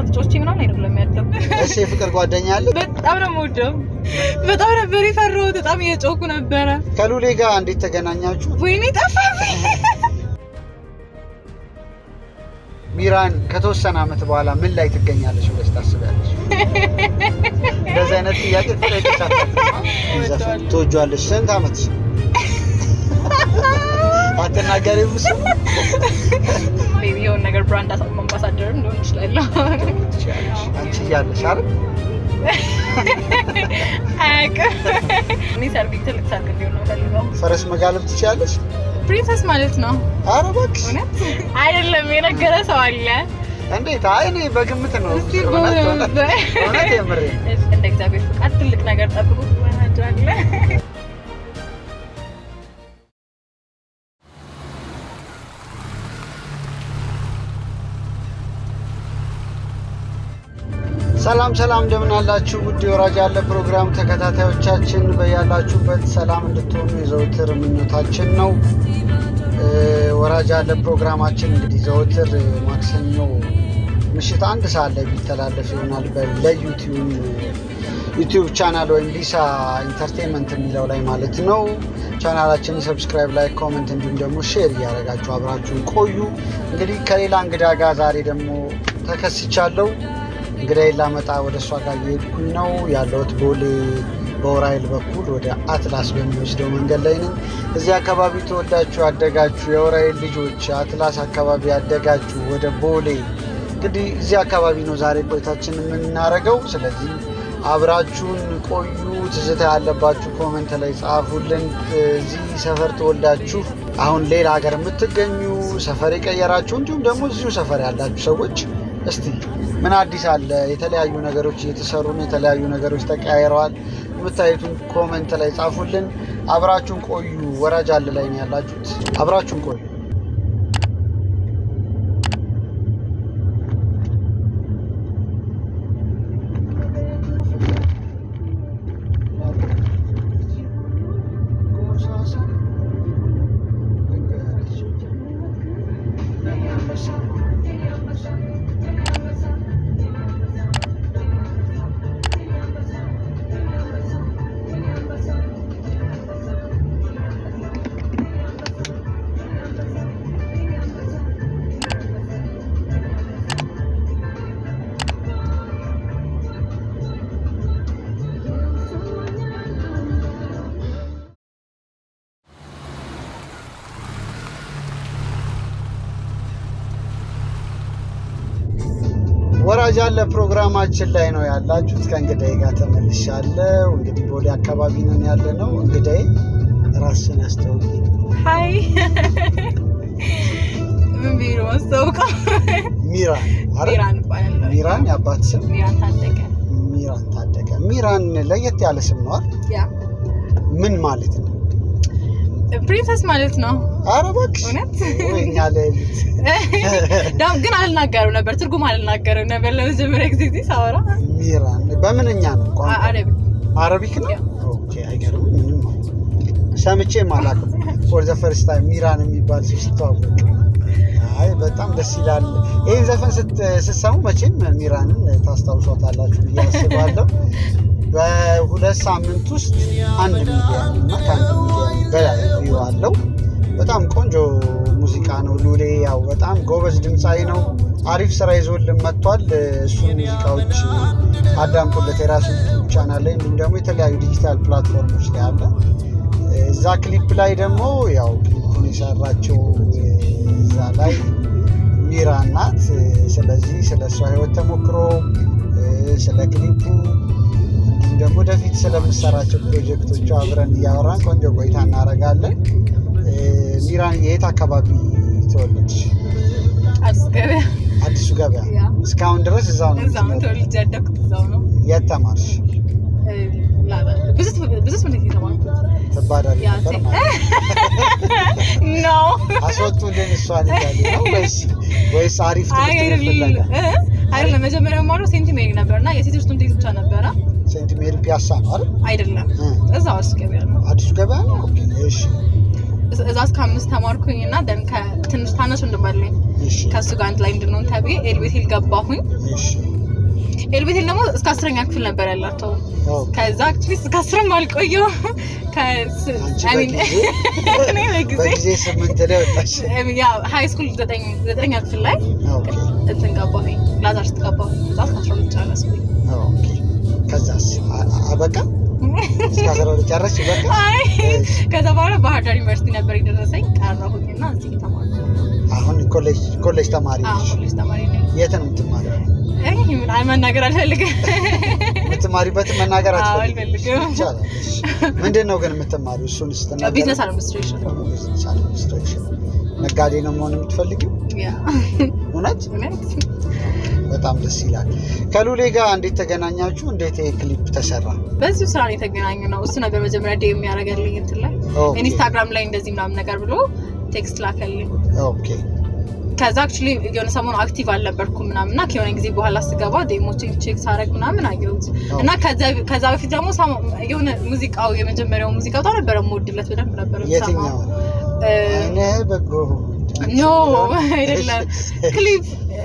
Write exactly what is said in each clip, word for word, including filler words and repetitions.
ህፃናት ጮቼ ምናምን አይደለም ያለው እሺ ፍቅር ጓደኛ አለ በጣም ነው የምወደው በጣም ነበር ይፈራው በጣም እየጮኩ ነበር ከሉሌ ጋር እንዴት ተገናኛችሁ ወይኔ ጠፋብኝ ሚራን ከተወሰነ አመት በኋላ ምን ላይ ትገኛለሽ ብለሽ ታስቢያለሽ እንደዚህ አይነት ጥያቄ ትጠይቃለሽ ዘፈን ትወጃለሽ ስንት አመት አትናገሪም እሱ ሜቢ የሆነ ነገር ብራንድ አምባሳደር እንደሆነ ይችላል አንቺ ያለሽ አይደል አቅ እኔ ሰርቪስ ትልቅ ሰርግ እንዲሆን ነው ፈልገው ፈረስ መጋለብ ትችያለሽ ፕሪንሰስ ማለት ነው ኧረ እባክሽ እውነት አይደለም የነገረ ሰው አለ እንዴት አይ እኔ በግምት ነው እውነት የምሬ እንደ እግዚአብሔር ፍቃድ ትልቅ ነገር ጠብቁ ወናጃለ ሰላም ሰላም እንደምን አላችሁ ውድ ወራጅ ያለ ፕሮግራም ተከታታዮቻችን በያላችሁበት ሰላም እንድትሆኑ የዘውትር ምኞታችን ነው ወራጅ ያለ ፕሮግራማችን እንግዲህ ዘውትር ማክሰኞ ምሽት አንድ ሰዓት ላይ ቢተላለፍ ይሆናል በዩቲዩብ ዩቲዩብ ቻናል ወይም ሊሳ ኢንተርቴይንመንት የሚለው ላይ ማለት ነው ቻናላችንን ሰብስክራይብ ላይክ ኮሜንት እንዲሁም ደግሞ ሼር ያደርጋችሁ አብራችሁን ቆዩ እንግዲህ ከሌላ እንግዳ ጋር ዛሬ ደግሞ ተከስቻለሁ እንግዲህ ላመጣ ወደ ሷ ጋር እየሄድኩኝ ነው ያለሁት ቦሌ በኦራይል በኩል ወደ አትላስ በሚወስደው መንገድ ላይ ነኝ እዚህ አካባቢ ተወልዳችሁ አደጋችሁ የኦራይል ልጆች አትላስ አካባቢ አደጋችሁ ወደ ቦሌ እንግዲህ እዚህ አካባቢ ነው ዛሬ ቆይታችንን የምናደርገው ስለዚህ አብራችሁን ቆዩ ትዝታ ያለባችሁ ኮሜንት ላይ ጻፉልን እዚህ ሰፈር ተወልዳችሁ አሁን ሌላ ሀገር የምትገኙ ሰፈር የቀየራችሁ እንዲሁም ደግሞ እዚሁ ሰፈር ያላችሁ ሰዎች እስቲ ምን አዲስ አለ የተለያዩ ነገሮች እየተሰሩ ነው የተለያዩ ነገሮች ተቀያይረዋል የምታዩትን ኮሜንት ላይ ጻፉልን አብራችሁን ቆዩ ወራጅ አለ ላይ ነው ያላችሁት አብራችሁን ቆዩ ወራጅ ያለ ፕሮግራማችን ላይ ነው ያላችሁት ከእንግዳዬ ጋር ተመልሻለሁ እንግዲህ ቦሌ አካባቢ ነን ያለነው እንግዳዬ ራስን ያስተዋውቂ ሃይ ምን ቢሮ አስተዋውቃ ሚራን ሚራን ባላለ ሚራን ያባት ስም ሚራን ታደቀ ሚራን ታደቀ ሚራን ለየት ያለ ስም ነው ያ ምን ማለት ነው ፕሪንሰስ ማለት ነው አረባክሽ እውነት ወይኛ ለሊት ዳም ግን አልናገረው ነበር ትርጉም አልናገረው ነበር ለመጀመሪያ ጊዜ ሳወራ ሚራን በምንኛ ነው ቋንቋ አረብ አረቢክ ነው ኦኬ አይገርም ምንም ሰምቼ ማላውቅ for the first time ሚራን የሚባል ሲስተዋወቅ አይ በጣም ደስ ይላል ይሄን ዘፈን ስትሰሙ መቼም ሚራንን ታስታውሷታላችሁ ብዬ አስባለሁ በሁለት ሳምንት ውስጥ አንድ ሚሊዮን እና ከአንድ ሚሊዮን በላይ ቪው አለው በጣም ቆንጆ ሙዚቃ ነው ሉሌ ያው በጣም ጎበዝ ድምጻይ ነው አሪፍ ስራ ይዞልን መጥቷል እሱ ሙዚቃዎች አዳምጡለት የራሱ ቻናል ላይ እንዲሁም ደግሞ የተለያዩ ዲጂታል ፕላትፎርሞች ላይ አለ እዛ ክሊፕ ላይ ደግሞ ያው ክሊፑን የሰራቸው እዛ ላይ ሚራን ናት ስለዚህ ስለሷ ህይወት ተሞክሮ ስለ ክሊፑ ደግሞ ወደፊት ስለምሰራቸው ፕሮጀክቶች አብረን ያወራን ቆንጆ ቆይታ እናደርጋለን ሚራን የት አካባቢ ተወለድሽ አዲስ ገበያ አዲሱ ገበያ እስካሁን ድረስ እዛው ነው እዛው ተወልጄ ያደግኩት እዛው ነው የት ተማርሽ ብዙ ብዙ ምን ተማርኩት ተባዳሪ ነበር ኖ አስወጡልን እሷን ይላል ነው ወይስ ወይስ አሪፍ ትምህርት ፍለጋ አይደለም መጀመሪያው ማለት ሴንቲሜሪ ነበርና የሴቶች ትምህርት ቤት ብቻ ነበረ ሴንቲሜሪ ፒያሳ ነው አይደል አይደለም እዛው አዲስ ገበያ ነው አዲሱ ገበያ ነው እሺ እዛስ ከአምስት ተማርኩኝና ደን ከትንሽ ታነሽ እንደማለኝ ከሱ ጋር አንድ ላይ እንድንሆን ተብዬ ኤልቤቴል ገባሁኝ እሺ ኤልቤቴል ደግሞ እስከ አስረኛ ክፍል ነበር ያላቸው ከዛ አክቹሊ እስከ አስረኛ አልቆየው ከስ አይ ሚን እኔ ለጊዜ በጊዜ ስምንት ላይ ወጣሽ ያ ሃይ ስኩል ዘጠኝ ዘጠነኛ ክፍል ላይ እንትን ገባሁኝ ላዛርስ ገባሁኝ ከዛ አስራ ሁለት ጨረስኩኝ ኦኬ ከዛስ አበቃ እስከ አስራ ሁለት ጨረስሽ በቃ አይ ከዛ በኋላ ባህር ዳር ዩኒቨርሲቲ ነበር የደረሰኝ ቀረሁኝና እዚህ ተማርኩ አሁን ኮሌጅ ኮሌጅ ተማሪ አዎ ኮሌጅ ተማሪ ነኝ የት ነው የምትማሪው አይ ምን አይ መናገር አልፈልግም የምትማሪበት መናገር አልፈልግም ይቻላል ምንድነው ግን የምትማሪው እሱን ስትናገር ቢዝነስ አድሚኒስትሬሽን ቢዝነስ አድሚኒስትሬሽን ነጋዴ ነው መሆን የምትፈልጊው ያ እውነት እውነት በጣም ደስ ይላል ከሉሌ ጋር እንዴት ተገናኛችሁ እንዴት ይሄ ክሊፕ ተሰራ በዚህ ስራ ላይ ተገናኘነው እሱ ነበር መጀመሪያ ዴም ያረጋልኝ እንትን ላይ ኢንስታግራም ላይ እንደዚህ ምናምን ነገር ብሎ ቴክስት ላከልኝ ኦኬ ከዛ አክቹሊ የሆነ ሰሞን አክቲቭ አልነበርኩም ምናምንና ከሆነ ጊዜ በኋላ ስገባ ዴሞችን ቼክ ሳረግ ምናምን አየሁት እና ከዛ ከዛ በፊት ደግሞ የሆነ ሙዚቃው የመጀመሪያው ሙዚቃው ታው ነበር ሞድለት በደንብ ነበር የትኛው እኔ በጎ ኖ አይደለም ክሊፕ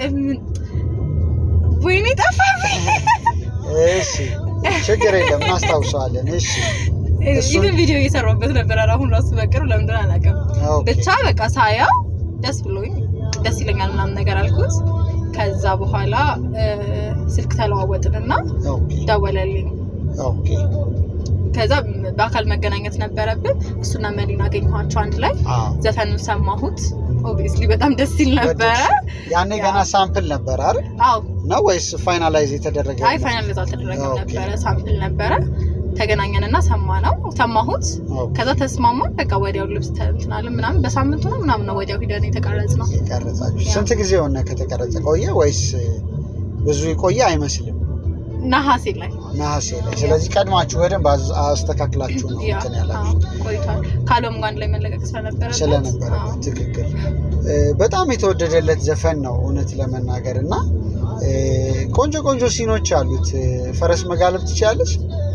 ወይኔ ጠፋብኝ እሺ ችግር የለም እናስታውሰዋለን እሺ ኢቭን ቪዲዮ እየሰራሁበት ነበር አሁን ራሱ በቅርብ ለምን አላውቅም ብቻ በቃ ሳያው ደስ ብሎኝ ደስ ይለኛል ምናምን ነገር አልኩት ከዛ በኋላ ስልክ ተለዋወጥንና ደወለልኝ ኦኬ ከዛ በአካል መገናኘት ነበረብን እሱና መሊና አገኘኋቸው አንድ ላይ ዘፈኑን ሰማሁት ኦብቪስሊ በጣም ደስ ይል ነበር ያኔ ገና ሳምፕል ነበር አይደል አዎ ነው ወይስ ፋይናላይዝ የተደረገ አይ ፋይናላይዝ አልተደረገም ነበር ሳምፕል ነበር ተገናኘንና ሰማነው ሰማሁት ከዛ ተስማማን በቃ ወዲያው ልብስ ተንትናለን ምናምን በሳምንቱ ነው ምናምን ነው ወዲያው ሂደን የተቀረጽነው የተቀረጻችሁ ስንት ጊዜ ሆነ ከተቀረጸ ቆየ ወይስ ብዙ ቆየ አይመስልም ነሐሴ ላይ ነሐሴ ላይ ስለዚህ ቀድማችሁ በደንብ አስተካክላችሁ ነው እንትን ያላችሁ ቆይቷል ካሎም ጋር ላይ መለቀቅ ስለነበረ ስለነበረ ትክክል በጣም የተወደደለት ዘፈን ነው እውነት ለመናገርና ቆንጆ ቆንጆ ሲኖች አሉት ፈረስ መጋለብ ትችያለሽ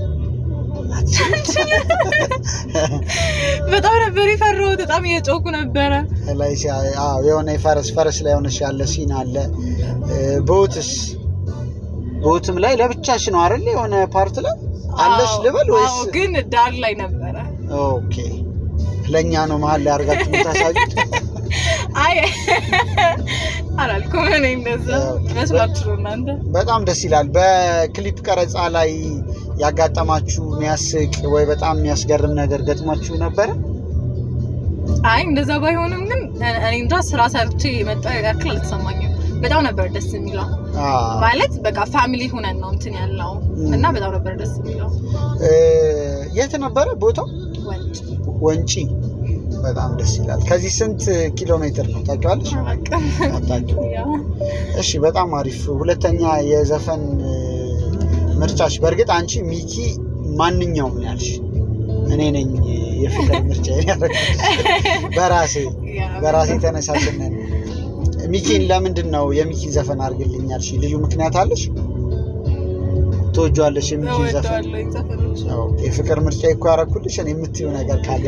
በጣም ነበር ይፈራው በጣም እየጮኩ ነበር ላይ አዎ የሆነ ፈረስ ፈረስ ላይ ሆነሽ ያለ ሲን አለ ቦትስ ቦትም ላይ ለብቻሽ ነው አይደል የሆነ ፓርት ላይ አለሽ ልበል ወይስ አዎ ግን ዳር ላይ ነበር ኦኬ ለኛ ነው መሃል ላይ አርጋችሁ ታሳዩት አይ አላልኩም እኔ እንደዛ መስላችሁ እናንተ በጣም ደስ ይላል በክሊፕ ቀረጻ ላይ ያጋጠማችሁ የሚያስቅ ወይ በጣም የሚያስገርም ነገር ገጥሟችሁ ነበር አይ እንደዛ ባይሆንም ግን እኔ እንጃ ስራ ሰርቼ የመጣ ያክል አልተሰማኝም በጣም ነበር ደስ የሚለው ማለት በቃ ፋሚሊ ሆነን ነው እንትን ያለው እና በጣም ነበር ደስ የሚለው የት ነበር ቦታው ወንጪ ወንጪ በጣም ደስ ይላል ከዚህ ስንት ኪሎ ሜትር ነው ታውቂዋለሽ አታውቂው እሺ በጣም አሪፍ ሁለተኛ የዘፈን ምርጫሽ በርግጥ አንቺ ሚኪ ማንኛውም ያልሽ እኔ ነኝ የፍቅር ምርጫ ያደረኩት በራሴ በራሴ ተነሳሽነት ሚኪን ለምንድን ነው የሚኪን ዘፈን አርግልኛልሽ ልዩ ምክንያት አለሽ ተወጇለሽ የሚኪን ዘፈን አዎ የፍቅር ምርጫ እኮ ያረኩልሽ እኔ የምትዩ ነገር ካለ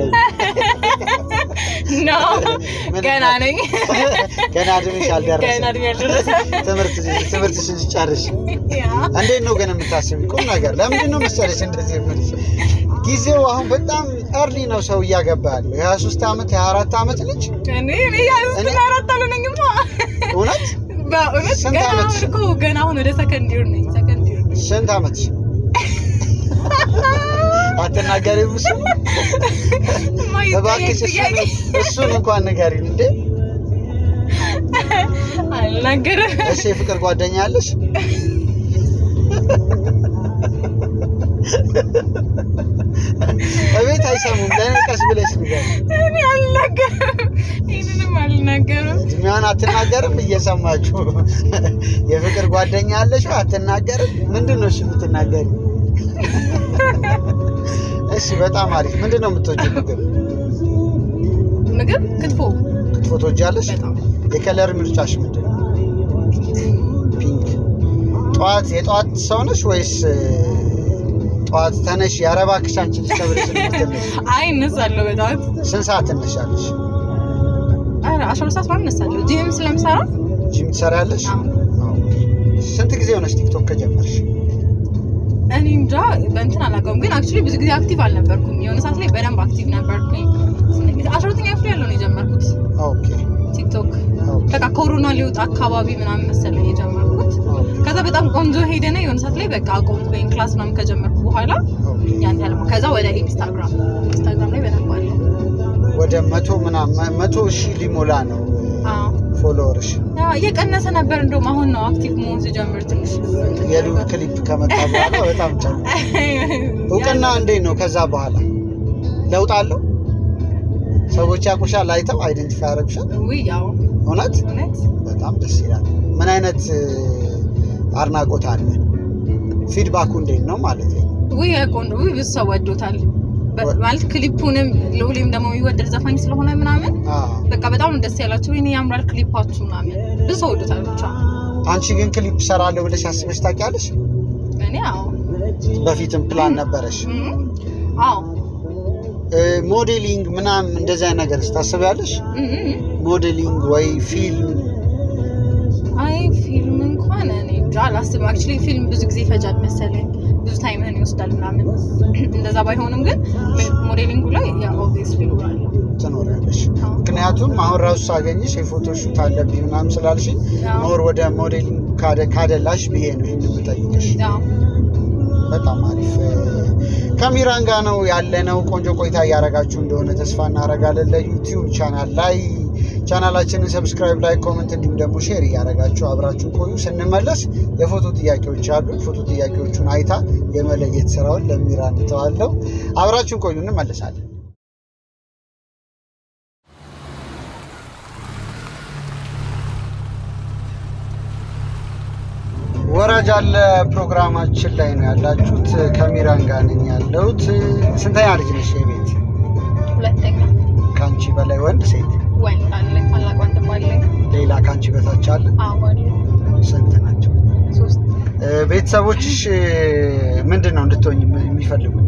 ኖ ገና ነኝ ገና ድንሽ አልደረሰ ገና ድንሽ አልደረሰ ትምርት ትምርት ሲጨርሽ እንዴት ነው ግን የምታስቢ ቁም ነገር ለምንድን ነው መሰለሽ እንደዚህ የምልሽ ጊዜው አሁን በጣም early ነው ሰው እያገባ ያለው ሃያ ሶስት አመት ሃያ አራት አመት ልጅ እኔ እኔ ሃያ አራት አልሆነኝማ እውነት በእውነት ገና እኮ ገና አሁን ወደ ሰከንድ ይር ነኝ ሰከንድ ይር ስንት አመት አትናገሪም እሱ እባክሽ እሱን እንኳን ንገሪኝ እንዴ አልናገርም እሺ ፍቅር ጓደኛ አለሽ እቤት አይሰሙም ለምን ቀስ ብለሽ ንገሪ እኔ አልናገርም ይሄንንም አልናገርም ምን አትናገርም እየሰማችሁ የፍቅር ጓደኛ አለሽ አትናገርም ምንድነው እሺ የምትናገሪ እሺ በጣም አሪፍ ምንድነው የምትወጂው ምግብ ምግብ ክትፎ ክትፎ ትወጃለሽ የከለር ምርጫሽ ምንድነው ፒንክ ጧት የጧት ሰው ነሽ ወይስ ጧት ተነሽ ያረባክሽ አንቺ ልትሰብልሽ ልትነሽ አይ እነሳለሁ በጣም ስንት ሰዓት ትነሻለሽ አራ አስራ ሁለት ሰዓት ማለት እነሳለሁ ጂም ስለምሰራ ሰራ ጂም ትሰራለሽ ስንት ጊዜ ሆነሽ ቲክቶክ ከጀመርሽ እኔ እንጃ በእንትን አላውቀውም ግን አክቹሊ ብዙ ጊዜ አክቲቭ አልነበርኩም የሆነ ሰዓት ላይ በደንብ አክቲቭ ነበርኩኝ አስራ ሁለተኛ ክፍል ያለው ነው የጀመርኩት ኦኬ ቲክቶክ በቃ ኮሮና ሊወጣ አካባቢ ምናምን መሰለኝ የጀመርኩት ከዛ በጣም ቆንጆ ሄደና የሆነ ሰዓት ላይ በቃ አቆምኩኝ ክላስ ምናምን ከጀመርኩ በኋላ ያን ያለው ከዛ ወደ ኢንስታግራም ኢንስታግራም ላይ በደንብ አለው ወደ መቶ ምናምን መቶ ሺህ ሊሞላ ነው አዎ ፎሎወርሽ ያ የቀነሰ ነበር እንደውም አሁን ነው አክቲቭ መሆን ሲጀምር ትንሽ የሉ ክሊፕ ከመጣ በኋላ በጣም ጫው እውቅና እንዴት ነው ከዛ በኋላ ለውጥ አለው ሰዎች ያቁሻል አይተው አይደንቲፋይ አረግሻል ወይ ያው እውነት እውነት በጣም ደስ ይላል ምን አይነት አድናቆት አለ ፊድባኩ እንዴት ነው ማለት ነው ወይ ያቆንዶ ወይ ብሰው ወዶታል ማለት ክሊፑንም ለሁሌም ደግሞ የሚወደድ ዘፋኝ ስለሆነ ምናምን በቃ በጣም ደስ ያላችሁ እኔ ያምራል ክሊፓችሁ ምናምን ብዙ ወዶታል ብቻ አንቺ ግን ክሊፕ ሰራለሁ ብለሽ አስበሽ ታውቂያለሽ እኔ አዎ በፊትም ፕላን ነበርሽ አዎ ሞዴሊንግ ምናምን እንደዛ ነገር ታስቢያለሽ ሞዴሊንግ ወይ ፊልም አይ ፊልም እንኳን እኔ ጃላስብ አክቹሊ ፊልም ብዙ ጊዜ ፈጃል መሰለኝ ብዙ ታይምን ይወስዳል ምናምን እንደዛ ባይሆንም ግን ሞዴሊንግ ላይ ያ ኦብቪየስሊ ይኖራል ትኖራለሽ ምክንያቱም አሁን ራሱ ሳገኝሽ የፎቶ ሹት አለብኝ ምናምን ስላልሽ ኖር ወደ ሞዴሊንግ ካደ ካደላሽ ብዬ ነው ይሄን የምጠይቅሽ በጣም አሪፍ ካሜራን ጋር ነው ያለነው ቆንጆ ቆይታ ያያረጋችሁ እንደሆነ ተስፋ እናረጋለን ለዩቲዩብ ቻናል ላይ ቻናላችንን ሰብስክራይብ ላይ ኮሜንት እንዲሁም ደግሞ ሼር ያያረጋችሁ አብራችሁ ቆዩ ስንመለስ የፎቶ ጥያቄዎች አሉ ፎቶ ጥያቄዎቹን አይታ የመለየት ስራውን ለሚራን ተዋለው አብራችሁ ቆዩ እንመለሳለን ወራጅ አለ ፕሮግራማችን ላይ ነው ያላችሁት ካሜራን ጋር ነኝ ያለሁት ስንተኛ ልጅ ነሽ የቤት ሁለተኛ ካንቺ በላይ ወንድ ሴት ወንድ አለ ታላቅ ወንድም አለ ሌላ ካንቺ በታች አለ አዎ አለ ስንት ናቸው ሶስት ቤተሰቦችሽ ምንድነው እንድትሆኝ የሚፈልጉት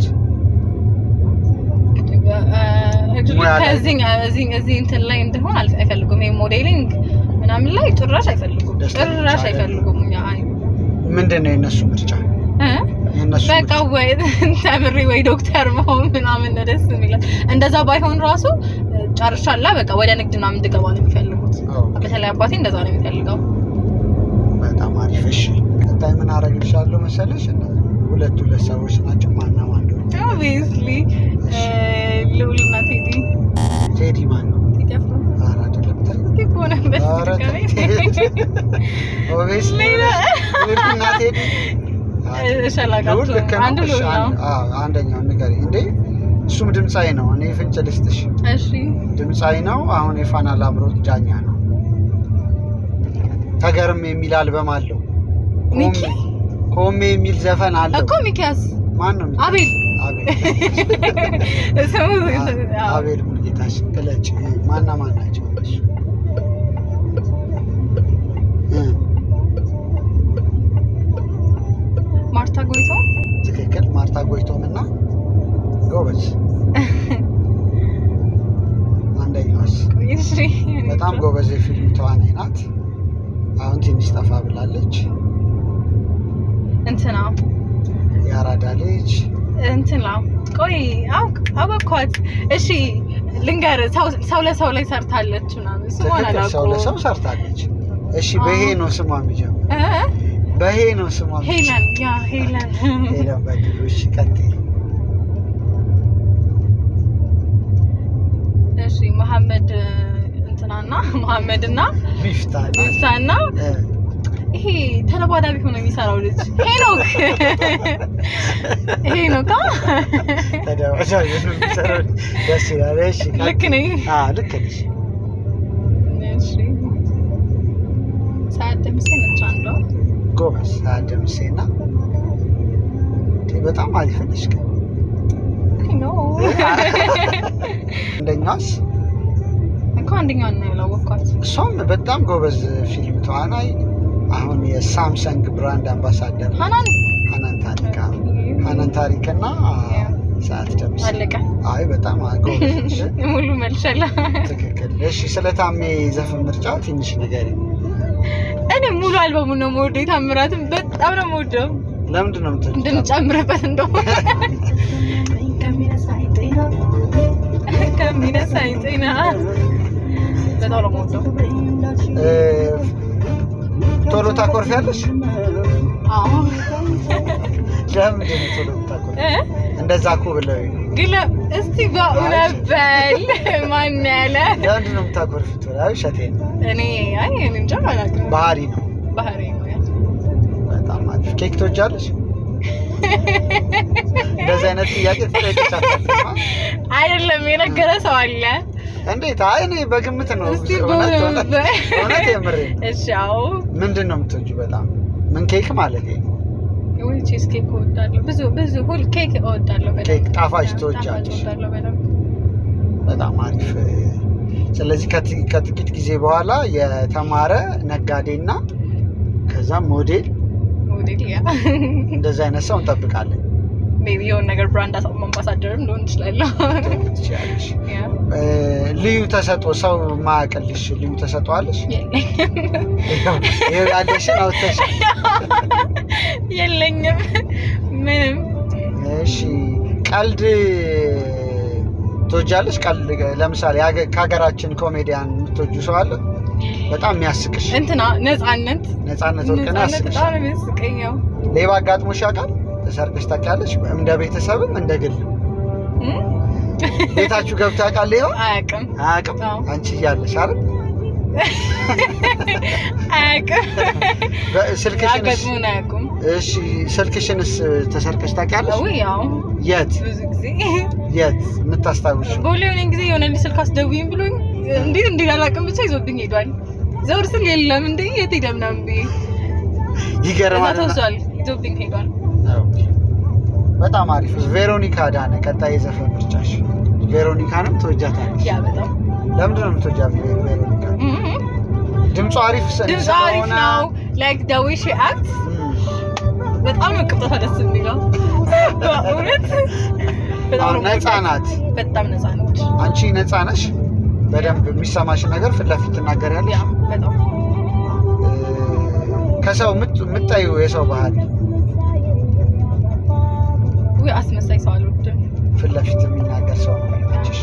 ከዚህ እዚህ እዚህ እንትን ላይ እንደሆነ አይፈልጉም ይሄ ሞዴሊንግ ምናምን ላይ ጭራሽ አይፈልጉም ጭራሽ አይፈልጉም አይ ምንድነው የነሱ ምርጫ እ የነሱ በቃ ወይ ተምሪ ወይ ዶክተር መሆን ምናምን ደስ የሚለው እንደዛ ባይሆን ራሱ ጨርሻላ በቃ ወደ ንግድና ምንድገባ ነው የሚፈልጉት በተለይ አባቴ እንደዛ ነው የሚፈልገው በጣም አሪፍ እሺ ቀጣይ ምን አረግልሻለሁ መሰለሽ ሁለት ሁለት ሰዎች ናቸው ማና ማን ነው ኦብቪየስሊ ሉልና ቴዲ ቴዲ ማን ነው አራ አይደለም ቴዲ ሆነ በስተቀር ኦብቪየስሊ ሉልና ቴዲ ሸላጋቸው አንዱ ሉልና አዎ አንደኛው ነገር እንዴ እሱም ድምጻይ ነው እኔ ፍንጭ ልስጥሽ እሺ ድምጻይ ነው አሁን የፋና ላምሮት ዳኛ ነው ተገርም የሚል አልበም አለው ሚኪ ኮሜ የሚል ዘፈን አለው እኮ ሚኪያስ ማን ነው አቤል አቤል እሰሙ አቤል ሙልጌታሽ ገለጭ ማና ማን ናቸው ማርታ ጎይቶ ትክክል ማርታ ጎይቶምና ጎበዝ አንደኛውስ በጣም ጎበዝ የፊልም ተዋናይ ናት አሁን ትንሽ ጠፋ ብላለች እንትና ያራዳ ልጅ እንትና ቆይ አው አበኳት እሺ ልንገር ሰው ለሰው ላይ ሰርታለች ምናምን ስሟን አላውቀው ሰው ለሰው ሰርታለች እሺ በሄ ነው ስሟ የሚጀምር እ በሄ ነው ስሟ ሄለን ያ ሄለን ሄለን በድሎሽ ቀጥ እሺ መሐመድ እንትናና መሐመድና ሚፍታ ሚፍታና ይሄ ተለባዳቢ ሆኖ የሚሰራው ልጅ ሄኖክ ሄኖክ ተደዋጃጅ ነው የሚሰራው ደስ ይላል እሺ ልክ ነኝ አዎ ልክ ነሽ እሺ ሳደምሴ ነች አንዷ ጎበዝ ሳደምሴና በጣም አሪፍ ነሽ ኖ እንደኛስ እኮ አንደኛው ነው ያላወቅኳት እሷም በጣም ጎበዝ ፊልም ተዋናይ አሁን የሳምሰንግ ብራንድ አምባሳደር ሃናን ሃናን ታሪካ ሃናን ታሪክና ሰዓት ደምስ አለቀ አይ በጣም አጎሽ ሙሉ መልሻላ ትክክል እሺ ስለታሜ ዘፈን ምርጫ ትንሽ ንገሪኝ እኔ ሙሉ አልበሙን ነው የምወደው የታምራትን በጣም ነው የምወደው ለምንድን ነው የምትወጂው እንድንጨምርበት እንደው ከሚነሳኝ ጤና በጣም ነው የምወደው እ ቶሎ ታኮርፊያለሽ አዎ ለምንድን ነው ቶሎ ታኮርፊ እንደዛ እኮ ብለው ግን እስቲ ባውለበል ማን ያለ ለምንድን ነው የምታኮርፊው አይ ሸቴን እኔ አይ እኔ እንጃ አላውቅም ባህሪ ነው ባህሪ ነው በጣም አሪፍ ኬክ ትወጃለሽ እንደዚህ አይነት ጥያቄ ትጠይቂሻለሽ አይደለም የነገረ ሰው አለ እንዴት አይ እኔ በግምት ነው እውነት እውነት የምሬ እሺ አዎ ምንድን ነው የምትወጂው በጣም ምን ኬክ ማለት ነው ወይ ቺዝ ኬክ እወዳለሁ ብዙ ብዙ ሁሉ ኬክ እወዳለሁ በጣም ኬክ ጣፋጭ ትወጃለሽ በጣም አሪፍ ስለዚህ ከጥቂት ጊዜ በኋላ የተማረ ነጋዴና ከዛ ሞዴል ሞዴል ያ እንደዛ አይነት ሰው እንጠብቃለን ሜቢ የሆነ ነገር ብራንድ አምባሳደርም ሊሆን ይችላል ትችያለሽ ልዩ ተሰጥኦ ሰው ማያውቅልሽ ልዩ ተሰጥኦ አለሽ ይሄ ያለሽ ነው ተሽ የለኝም ምንም እሺ ቀልድ ትወጃለሽ ቀልድ ለምሳሌ ከሀገራችን ኮሜዲያን የምትወጂው ሰው አለ በጣም የሚያስቅሽ እንትና ነፃነት ነፃነት ወርቅነህ ያስቅሽ በጣም የሚያስቀኛው ሌባ አጋጥሞሽ ያውቃል ተሰርቀሽ ታውቂያለሽ እንደ ቤተሰብም እንደ ግል ቤታችሁ ገብቶ ያውቃል ሌባ አያውቅም አያውቅም አንቺ እያለሽ አይደል አያውቅም ስልክሽን አጋጥሞን አያውቅም እሺ ስልክሽንስ ተሰርቀሽ ታውቂያለሽ ወይ ያው የት ብዙ ጊዜ የት የምታስታውሺው ቦሌውን እንግዲህ የሆነ ስልክ አስደውይኝ ብሎኝ እንዴት እንዴት አላውቅም ብቻ ይዞብኝ ሄዷል ዘውር ስል የለም እንዴ የት ሄደ ምናምን ብዬ ይገርማል ተወሷል ይዞብኝ ሄዷል በጣም አሪፍ ቬሮኒካ ዳነ ቀጣይ ዘፈን ምርጫሽ ቬሮኒካንም ትወጃታለሽ ያ በጣም ለምንድን ነው የምትወጃት ቬሮኒካ ድምጿ አሪፍ ድምጿ አሪፍ ነው ላይክ the way she acts በጣም ቅብጠቷ ደስ የሚለው በእውነት በጣም ነፃ ናት በጣም ነፃ ነች አንቺ ነፃ ነሽ በደንብ የሚሰማሽ ነገር ፊት ለፊት ትናገሪያለሽ ያ በጣም ከሰው የምትጠዩ የሰው ባህሪ ወይ አስመሳይ ሰው አልወድም ፊት ለፊት የሚናገር ሰው ነች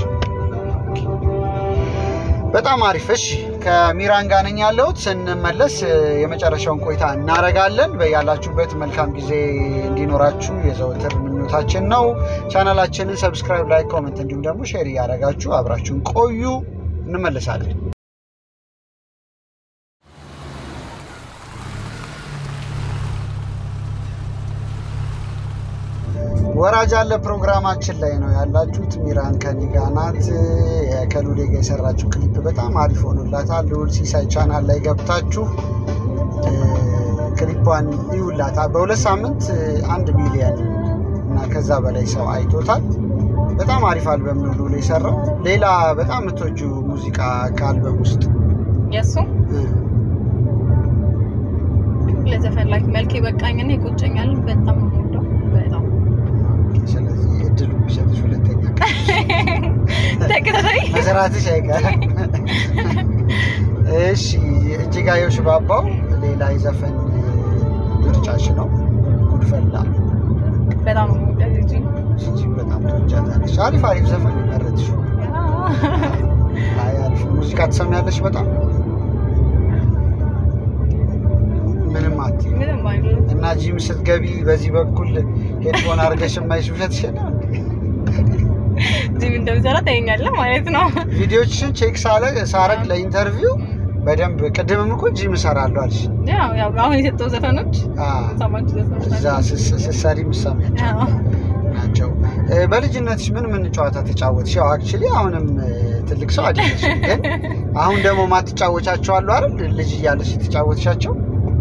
በጣም አሪፍ እሺ ከሚራን ጋር ነኝ ያለሁት ስንመለስ የመጨረሻውን ቆይታ እናረጋለን በያላችሁበት መልካም ጊዜ እንዲኖራችሁ የዘወትር ምኞታችን ነው ቻናላችንን ሰብስክራይብ ላይክ ኮሜንት እንዲሁም ደግሞ ሼር ያደርጋችሁ አብራችሁን ቆዩ እንመለሳለን ወራጅ አለ ፕሮግራማችን ላይ ነው ያላችሁት ሚራን ከኔ ጋር ናት ከሉሌ ጋር የሰራችው ክሊፕ በጣም አሪፍ ሆኖላታል ሉል ሲሳይ ቻናል ላይ ገብታችሁ ክሊፑን ይውላታ በሁለት ሳምንት አንድ ሚሊዮን እና ከዛ በላይ ሰው አይቶታል በጣም አሪፍ አልበም ነው ሉሌ የሰራው ሌላ በጣም ምትወጁ ሙዚቃ ከአልበም ውስጥ የሱ ለዘፈን ላይ መልክ ይበቃኝና ይቆጨኛል በጣም ነው በጣም ስለዚህ እድሉ ቢሰጥሽ ሁለተኛ ተከታታይ መሰራትሽ አይቀር እሺ እጅጋየሁ ሽባባው ሌላ ይዘፈን ምርጫሽ ነው ጉድፈላ በጣም ነው ወደድኩት እሺ በጣም ተወጃታለሽ አሪፍ አሪፍ ዘፈን መረጥሽ አይ አሪፍ ሙዚቃ ትሰሚያለሽ በጣም ምንም አትይ ምንም አይደለም እና ጂም ስትገቢ በዚህ በኩል ሄድፎን አርገሽ ማይሽ ውሸት ይችላል ጂም እንደምሰራ ታየኛለህ ማለት ነው ቪዲዮችን ቼክ ሳለ ሳረግ ለኢንተርቪው በደንብ ቅድምም እኮ ጂም ሰራለሁ አልሽ ያው ያው አሁን የሰጠው ዘፈኖች አዎ ሰማንት ዘፈኖች እዛ ስሰሪ ምሳሚያቸው ናቸው በልጅነትሽ ምን ምን ጨዋታ ተጫወትሽ ያው አክቹሊ አሁንም ትልቅ ሰው አይደለሽ ግን አሁን ደግሞ ማትጫወቻቸው አሉ አይደል ልጅ እያለሽ ተጫወትሻቸው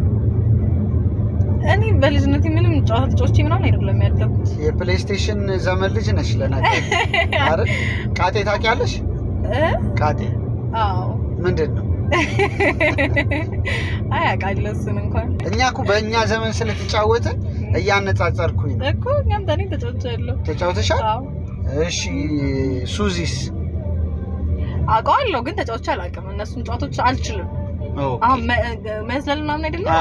እኔ በልጅነቴ ምንም ጨዋታ ተጫውቼ ምናምን አይደለም ያደኩት የፕሌይስቴሽን ዘመን ልጅ ነሽ ለነገር አይደል ቃጤ ታውቂያለሽ እ ቃጤ አዎ ምንድነው አይ አቃለስን እንኳን እኛ እኮ በእኛ ዘመን ስለተጫወተ እያነጻጸርኩኝ ነው እኮ እኛም ታኔ ተጫውቻለሁ ተጫውተሻል እሺ ሱዚስ አውቃለሁ ግን ተጫውቻ አላውቅም እነሱን ጨዋታዎች አልችልም አሁን መዝለል ምናምን አይደለም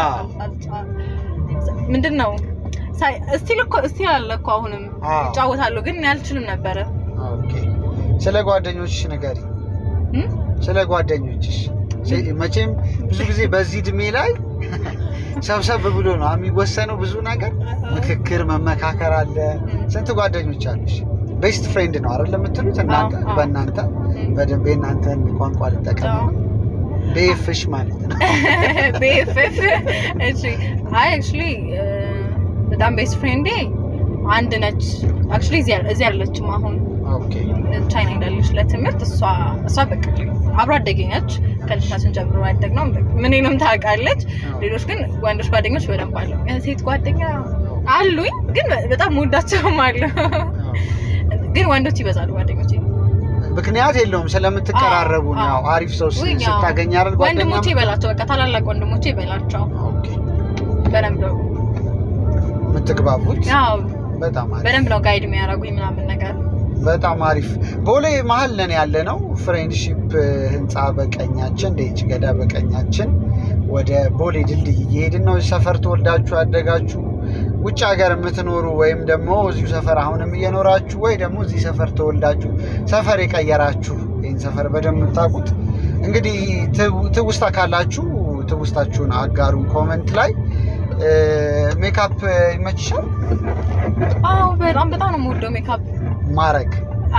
ምንድነው ሳይ እስቲል እኮ እስቲል አለ እኮ አሁንም ጫወታለሁ ግን ያልችልም ነበር ኦኬ ስለ ጓደኞችሽ ንገሪ ስለ ጓደኞችሽ መቼም ብዙ ጊዜ በዚህ ድሜ ላይ ሰብሰብ ብሎ ነው የሚወሰነው ብዙ ነገር ምክክር መመካከር አለ ስንት ጓደኞች አሉሽ ቤስት ፍሬንድ ነው አይደል የምትሉት እናንተ በእናንተ በደንብ እናንተን ቋንቋ ልጠቀም ቤፍሽ ማለት ነው ቤፍሽ እሺ አይ አክቹሊ በጣም ቤስት ፍሬንዴ አንድ ነች አክቹሊ እዚህ እዚህ ያለችም አሁን ኦኬ ቻይና እንዳለች ለትምህርት እሷ እሷ በቃ አብራ አደገኛች ከልጅነታችን ጀምሮ ያደግነው ምንንም ታውቃለች ሌሎች ግን ወንዶች ጓደኞች በደንብ አሉ ሴት ጓደኛ አሉኝ ግን በጣም ወዳቸውም አሉ ግን ወንዶች ይበዛሉ ጓደኞቼ ምክንያት የለውም ስለምትቀራረቡ ነው አሪፍ ሰው ስታገኝ አይደል ጓደኛ ወንድሞቼ ይበላቸው በቃ ታላላቅ ወንድሞቼ ይበላቸው ኦኬ በደንብ ነው የምትግባቡት ያው በጣም አሪፍ በደንብ ነው ጋይድ የሚያደርጉኝ ምናምን ነገር በጣም አሪፍ ቦሌ መሀል ነን ያለ ነው ፍሬንድሺፕ ህንጻ በቀኛችን ደጅ ገዳ በቀኛችን ወደ ቦሌ ድልድይ እየሄድን ነው ሰፈር ተወልዳችሁ አደጋችሁ ውጭ ሀገር የምትኖሩ ወይም ደግሞ እዚሁ ሰፈር አሁንም እየኖራችሁ ወይ ደግሞ እዚህ ሰፈር ተወልዳችሁ ሰፈር የቀየራችሁ ይሄን ሰፈር በደንብ ታቁት እንግዲህ ትውስታ ካላችሁ ትውስታችሁን አጋሩ ኮሜንት ላይ ሜካፕ ይመችሻል አዎ በጣም በጣም ነው የምወደው ሜካፕ ማረግ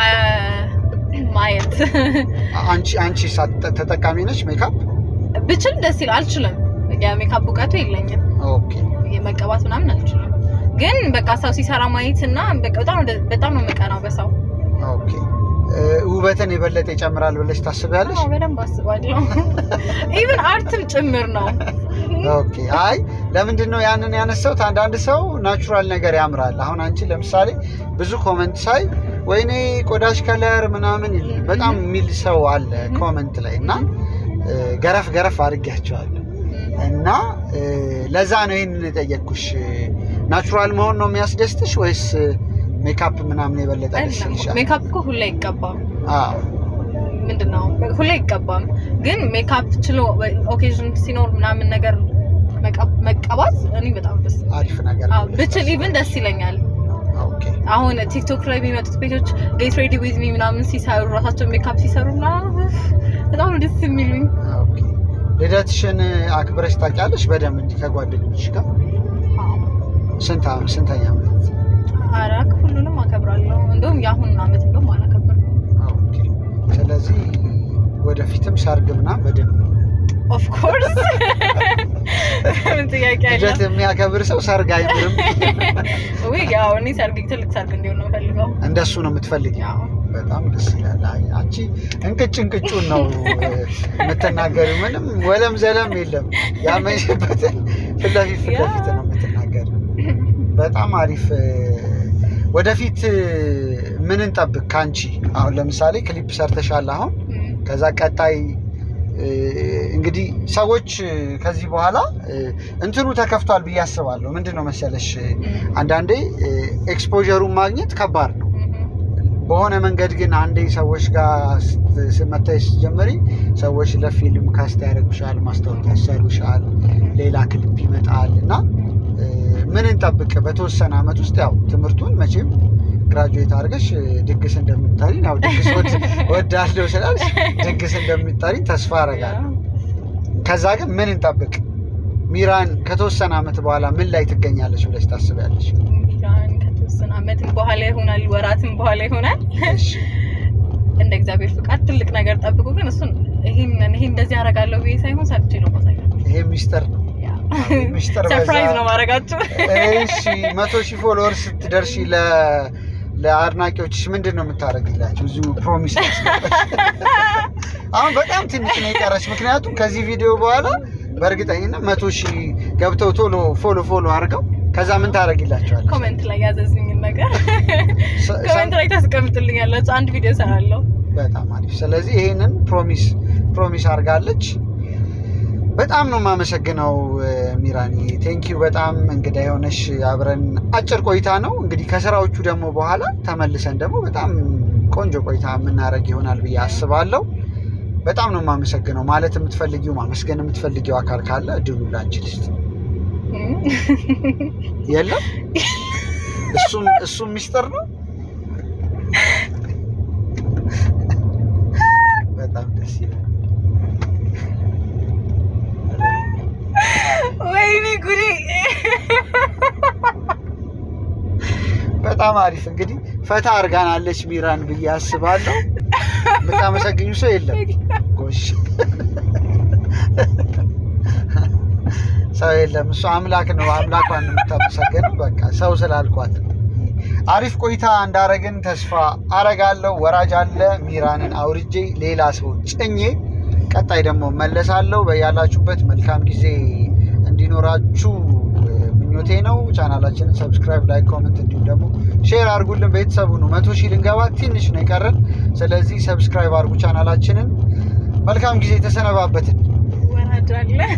ማየት አንቺ አንቺ ተጠቃሚ ነሽ ሜካፕ ብቻ ደስ ይላል አልችልም የሜካፕ እውቀቱ የለኝም ኦኬ የመቀባት ምናምን አልችልም ግን በቃ ሰው ሲሰራ ማየትና በቃ በጣም በጣም ነው መቀናው በሰው ኦኬ ውበትን የበለጠ ይጨምራል ብለሽ ታስቢያለሽ አዎ በደንብ አስባለሁ ኢቭን አርትም ጭምር ነው ኦኬ አይ ለምንድን ነው ያንን ያነሳው አንዳንድ ሰው ናቹራል ነገር ያምራል አሁን አንቺ ለምሳሌ ብዙ ኮሜንት ሳይ ወይኔ ቆዳሽ ከለር ምናምን በጣም ሚል ሰው አለ ኮሜንት ላይ እና ገረፍ ገረፍ አድርጋቸዋለሁ እና ለዛ ነው ይሄንን የጠየቅኩሽ ናቹራል መሆን ነው የሚያስደስትሽ ወይስ ሜካፕ ምናምን የበለጠ ደስልሻል ሜካፕ እኮ ሁሌ ይቀባም አዎ ምንድነው ሁሌ ይቀባም ግን ሜካፕ ችሎ ኦኬዥን ሲኖር ምናምን ነገር መቀባት እኔ በጣም ደስ አሪፍ ነገር አዎ ብቻ ኢቭን ደስ ይለኛል ኦኬ አሁን ቲክቶክ ላይ የሚመጡት ፔጆች ጌት ሬዲ ዊዝ ሚ ምናምን ሲሰሩ ራሳቸው ሜካፕ ሲሰሩና በጣም ደስ የሚሉኝ ኦኬ ልደትሽን አክብረሽ ታውቂያለሽ በደንብ እንዲህ ከጓደኞችሽ ጋር ስንት ስንተኛ ዓመት አራክ ሁሉንም አከብራለሁ እንደውም ያሁን አመት እንደውም አላከብርም ኦኬ ስለዚህ ወደፊትም ሰርግ ምናምን በደንብ ኦፍ ኮርስ ምን ጥያቄ አለ ልደት የሚያከብር ሰው ሰርግ አይምርም ወይ ያው እኔ ሰርግ ትልቅ ሰርግ እንዲሆን ነው ፈልገው እንደሱ ነው የምትፈልጊው በጣም ደስ ይላል አይ አንቺ እንቅጭ እንቅጩን ነው የምትናገሪው ምንም ወለም ዘለም የለም ያመንሽበት ፍለፊ ፍለፊት ነው የምትናገሪው በጣም አሪፍ ወደፊት ምን እንጠብቅ ካንቺ አሁን ለምሳሌ ክሊፕ ሰርተሻል አሁን ከዛ ቀጣይ እንግዲህ ሰዎች ከዚህ በኋላ እንትኑ ተከፍቷል ብዬ አስባለሁ ምንድነው መሰለሽ አንዳንዴ ኤክስፖዠሩን ማግኘት ከባድ ነው በሆነ መንገድ ግን አንዴ ሰዎች ጋር ስመታይስ ጀመሪ ሰዎች ለፊልም ካስት ያደርጉሻል ማስታወቂያ ያሰሩሻል ሌላ ክሊፕ ይመጣልና ምን እንጠብቅ በተወሰነ አመት ውስጥ ያው ትምህርቱን መቼም ግራጁዌት አድርገሽ ድግስ እንደምትጠሪ ነው ድግስ ወዳለው ስላልሽ ድግስ እንደምትጠሪ ተስፋ አደርጋለሁ ከዛ ግን ምን እንጠብቅ ሚራን ከተወሰነ አመት በኋላ ምን ላይ ትገኛለሽ ብለሽ ታስቢያለሽ ሚራን ከተወሰነ አመት በኋላ ይሆናል ወራትም በኋላ ይሆናል እሺ እንደ እግዚአብሔር ፍቃድ ትልቅ ነገር ጠብቁ ግን እሱን ይሄን ይሄ እንደዚህ አደርጋለሁ ብዬ ሳይሆን ሳትቼ ነው ማሳየው ይሄ ሚስጥር ነው ሚስጥር ሰርፕራይዝ ነው ማረጋችሁ እሺ መቶ ሺህ ፎሎወርስ ትደርሺ ለ ለአድናቂዎችሽ ምንድነው የምታረግላችሁ እዚሁ ፕሮሚስ አሁን በጣም ትንሽ ነው የቀረሽ ምክንያቱም ከዚህ ቪዲዮ በኋላ በእርግጠኝነት መቶ ሺህ ገብተው ቶሎ ፎሎ ፎሎ አድርገው ከዛ ምን ታረግላችኋል ኮሜንት ላይ ያዘዝኝ ነገር ኮሜንት ላይ ታስቀምጥልኛለች አንድ ቪዲዮ ሰራለሁ በጣም አሪፍ ስለዚህ ይሄንን ፕሮሚስ ፕሮሚስ አርጋለች በጣም ነው ማመሰግነው ሚራኒ ቴንክ ዩ በጣም እንግዳ የሆነሽ አብረን አጭር ቆይታ ነው እንግዲህ ከስራዎቹ ደግሞ በኋላ ተመልሰን ደግሞ በጣም ቆንጆ ቆይታ ምናረግ ይሆናል ብዬ አስባለሁ በጣም ነው ማመሰግነው ማለት የምትፈልጊው ማመስገን የምትፈልጊው አካል ካለ እድሉ ላንቺ ልስጥ የለም እሱም እሱም ሚስጥር ነው በጣም ደስ ይላል ወይኔ ጉዴ በጣም አሪፍ እንግዲህ ፈታ አርጋናለች ሚራን ብዬ አስባለሁ በጣምሰግኙ ሰው የለም ጎሽ ሰው የለም እሱ አምላክ ነው አምላኳን ነው የምታመሰግነው በቃ ሰው ስላልኳት አሪፍ ቆይታ እንዳረግን ተስፋ አረጋለሁ ወራጅ አለ ሚራንን አውርጄ ሌላ ሰው ጭኜ ቀጣይ ደግሞ መለሳለሁ በያላችሁበት መልካም ጊዜ እንዲኖራችሁ ምኞቴ ነው ቻናላችንን ሰብስክራይብ ላይክ ኮሜንት እንዲሁም ደግሞ ሼር አድርጉልን ቤተሰቡ ነው መቶ ሺህ ልንገባ ትንሽ ነው ይቀረን ስለዚህ ሰብስክራይብ አድርጉ ቻናላችንን መልካም ጊዜ ተሰነባበትን ወራጅ አለ